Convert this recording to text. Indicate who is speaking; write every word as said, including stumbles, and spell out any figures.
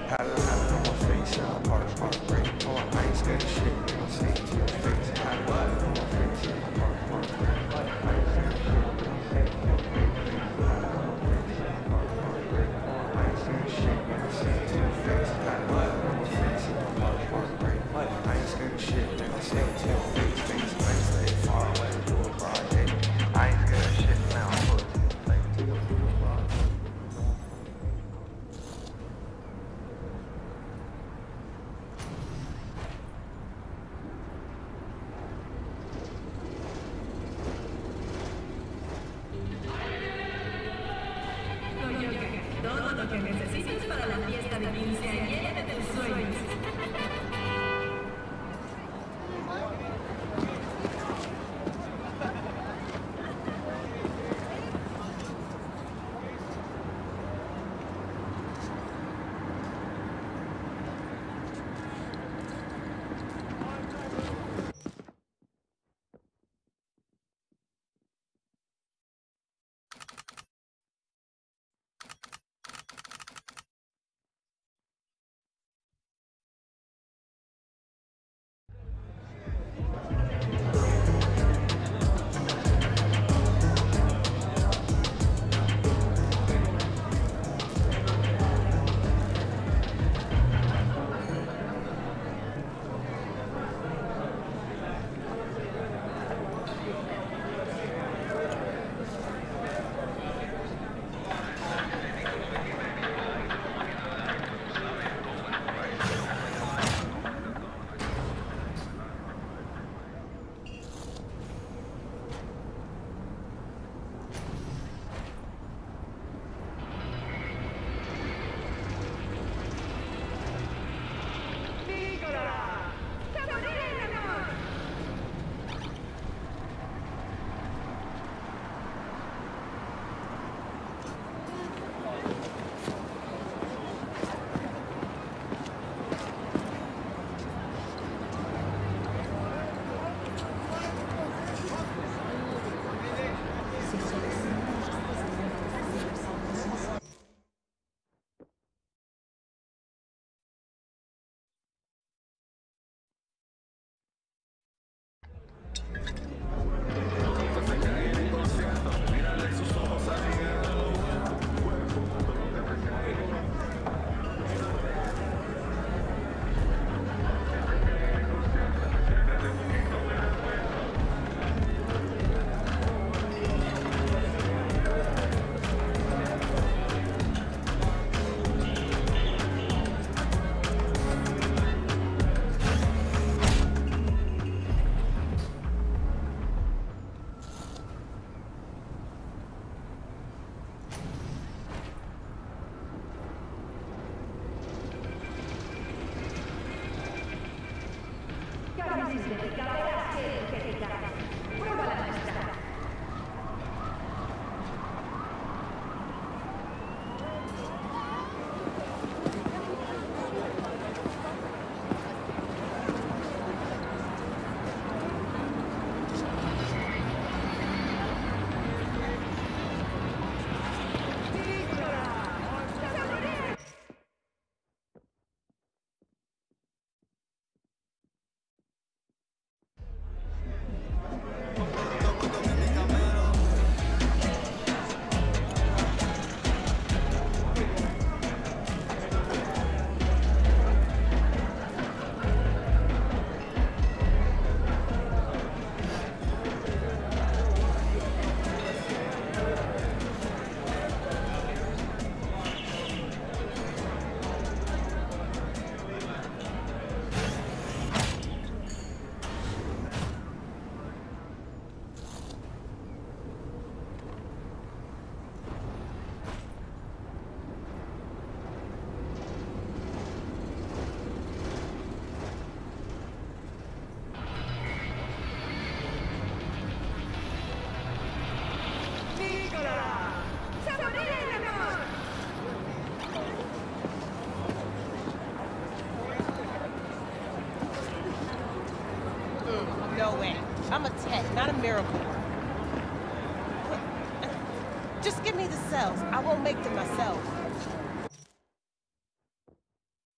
Speaker 1: Had it, had it on my face, yeah, I park, park, break. Oh, I ain't scared of shit, nigga, say it to your face. Had it, had it on my face, yeah, I park, park, break. I ain't scared of shit, nigga, say it to your face. Had it on my face, yeah, I park, park, break. Oh, I ain't scared of shit, nigga, say it to your face. Had it, had it on my face, yeah, I park, park, break. I ain't scared of shit, nigga, say it to your face. Face, face, stay far away, do a broad day. I ain't scared of shit, now I'm put to the place, to the broad.
Speaker 2: Todo lo que necesites para la fiesta de quinceañera de tus sueños.
Speaker 3: No way. I'm a tech, not a miracle worker. Just give me the cells. I won't make them myself.